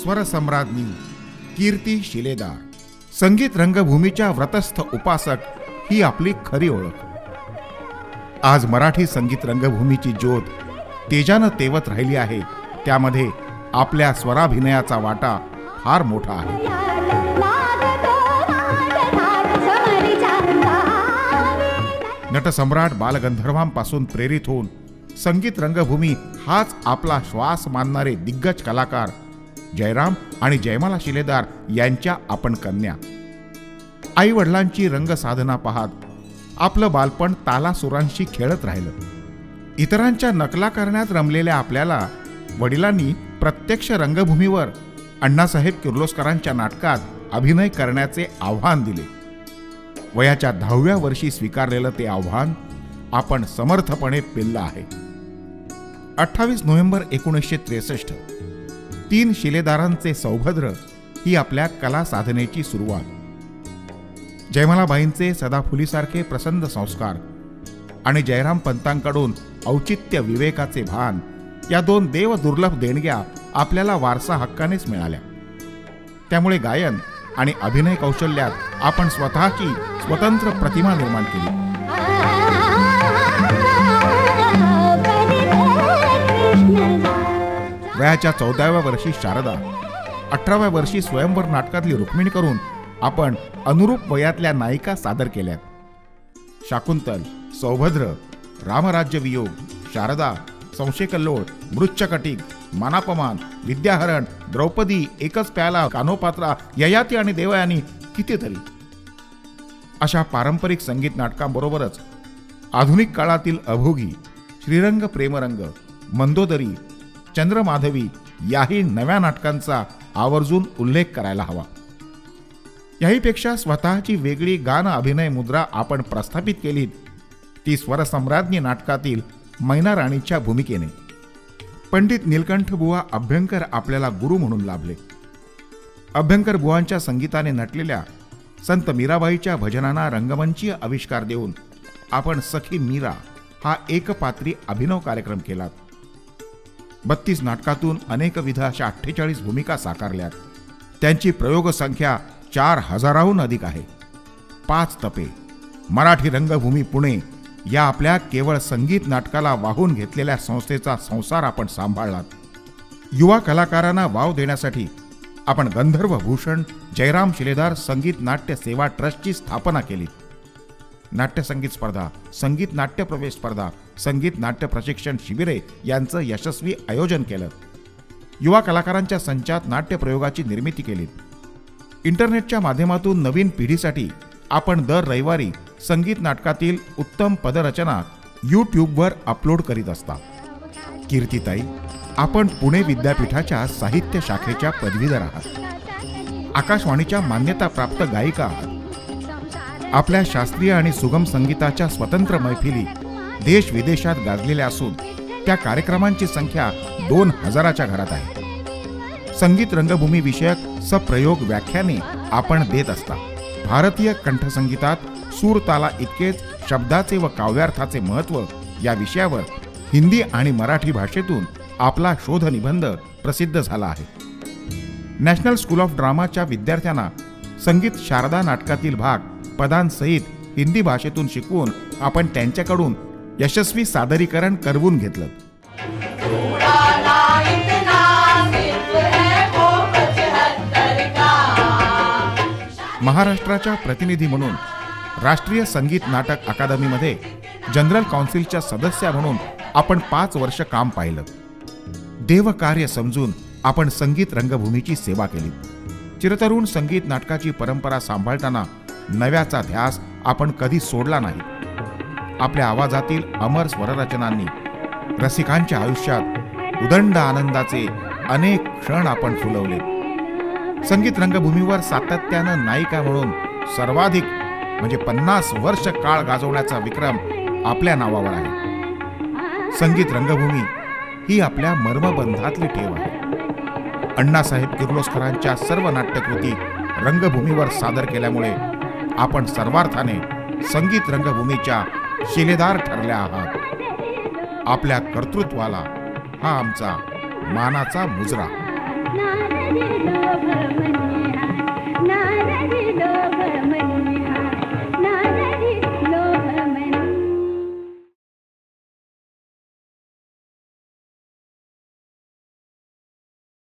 स्वरसम्राज्ञी कीर्ती शिलेदार, संगीत रंगभूमीच्या व्रतस्थ उपासक ही आपली खरी ओळख. आज मराठी संगीत रंगभूमीची ज्योत तेजानं तेवत राहिली आहे. त्यामध्ये आपल्या स्वराभिनयाचा वाटा फार मोठा आहे. नटसम्राट बालगंधर्वांपासून प्रेरित होऊन संगीत रंगभूमी हाच आपला श्वास मानणारे दिग्गज कलाकार जयराम आणि जयमाला शिलेदार यांच्या आपण कन्या. आई वडिलांची रंगसाधना पाहत आपलं बालपण तालासुरांशी खेळत राहिलं. इतरांच्या नकला करण्यात रमलेल्या आपल्याला वडिलांनी प्रत्यक्ष रंगभूमीवर अण्णासाहेब किर्लोस्करांच्या नाटकात अभिनय करण्याचे आव्हान दिले. वयाच्या 10व्या वर्षी स्वीकारलेलं ते आव्हान आपण समर्थपणे पेललं आहे. 28 नोव्हेंबर 1963 3 शिलेदारांचे सौभद्र ही आपल्या कला साधनेची सुरुवात. जयमालाबाईंचे सदाफुलीसारखे प्रसन्न संस्कार आणि जयराम पंतांकडून औचित्य विवेकाचे भान या 2 देव दुर्लभ देणग्या आपल्याला वारसा हक्कानेच मिळाल्या. त्यामुळे गायन आणि अभिनय कौशल्यात आपण स्वतःची स्वतंत्र प्रतिमा निर्माण केली. वयाच्या 14व्या वर्षी शारदा, 18व्या वर्षी स्वयंवर नाटकातली रुक्मिणी करून आपण अनुरूप वयातल्या नायिका सादर केल्यात. शाकुंतल, सौभद्र, रामराज्य वियोग, शारदा, संशयकल्लोळ, मृच्छकटिक, मानापमान, विद्याहरण, द्रौपदी, एकच प्याला, कानोपात्रा, ययाती आणि देवयानी कितीतरी. अशा पारंपरिक संगीत नाटकांबरोबरच आधुनिक काळातील अभोगी, श्रीरंग प्रेमरंग, मंदोदरी, चंद्रमाधवी याही नव्या नाटकांचा आवर्जून उल्लेख करायला हवा. याहीपेक्षा स्वतःची वेगळी गान अभिनय मुद्रा आपण प्रस्थापित केलीत ती स्वरसम्राज्ञी नाटकातील मैना राणीच्या भूमिकेने. पंडित नीलकंठ बुवा अभ्यंकर आपल्याला गुरु म्हणून लाभले. अभ्यंकर बुवांच्या संगीताने नटलेल्या संत मीराबाईच्या भजनांना रंगमंचीय आविष्कार देऊन आपण सखी मीरा हा एकपात्री अभिनव कार्यक्रम केलात. 32 नाटकातून अनेकविध अशा 48 भूमिका साकारल्यात. त्यांची प्रयोग संख्या 4000हून अधिक आहे. 5 तपे, मराठी रंगभूमी पुणे या आपल्या केवळ संगीत नाटकाला वाहून घेतलेल्या संस्थेचा संसार आपण सांभाळलात. युवा कलाकारांना वाव देण्यासाठी आपण गंधर्व भूषण जयराम शिलेदार संगीत नाट्य सेवा ट्रस्टची स्थापना केली. नाट्यसंगीत स्पर्धा, संगीत नाट्य प्रवेश स्पर्धा, संगीत नाट्य प्रशिक्षण शिबिरे यांचं यशस्वी आयोजन केलं. युवा कलाकारांच्या संचात नाट्य प्रयोगाची निर्मिती केली. इंटरनेटच्या माध्यमातून नवीन पिढीसाठी आपण दर रविवारी संगीत नाटकातील उत्तम पदरचना यूट्यूबवर अपलोड करीत असता. कीर्तीताई, आपण पुणे विद्यापीठाच्या साहित्य शाखेच्या पदवीधर आहात. आकाशवाणीच्या मान्यताप्राप्त गायिका आहात. आपल्या शास्त्रीय आणि सुगम संगीताच्या स्वतंत्र मैफिली देश विदेशात गाजलेल्या असून त्या कार्यक्रमांची संख्या 2000च्या घरात आहे. संगीत रंगभूमी विषयक सप्रयोग व्याख्याने आपण देत असता. भारतीय कंठसंगीतात सूर ताला इतकेच शब्दाचे व काव्यार्थाचे महत्त्व या विषयावर हिंदी आणि मराठी भाषेतून आपला शोध निबंध प्रसिद्ध झाला आहे. नॅशनल स्कूल ऑफ ड्रामाच्या विद्यार्थ्यांना संगीत शारदा नाटकातील भाग पदांसहित हिंदी भाषेतून शिकवून आपण त्यांच्याकडून यशस्वी सादरीकरण करवून घेतलं. महाराष्ट्राच्या प्रतिनिधी म्हणून राष्ट्रीय संगीत नाटक अकादमीमध्ये जनरल काउन्सिलच्या सदस्य म्हणून आपण 5 वर्ष काम पाहिलं. देवकार्य समजून आपण संगीत रंगभूमीची सेवा केली. चिरतरुण संगीत नाटकाची परंपरा सांभाळताना नव्याचा ध्यास आपण कधी सोडला नाही. आपल्या आवाजातील अमर स्वररचनांनी रसिकांच्या आयुष्यात उदंड आनंदाचे अनेक क्षण आपण फुलवले. संगीत रंगभूमीवर सातत्यानं नायिका म्हणून सर्वाधिक म्हणजे 50 वर्ष काळ गाजवण्याचा विक्रम आपल्या नावावर आहे. संगीत रंगभूमी ही आपल्या मर्मबंधातली ठेव आहे. अण्णासाहेब किर्लोस्करांच्या सर्व नाट्यकृती रंगभूमीवर सादर केल्यामुळे आपण सर्वार्थाने संगीत रंगभूमीच्या शिलेदार ठरल्या आहात. आपल्या कर्तृत्वाला हा आमचा मानाचा मुजरा. नारदी लोभ म्हणे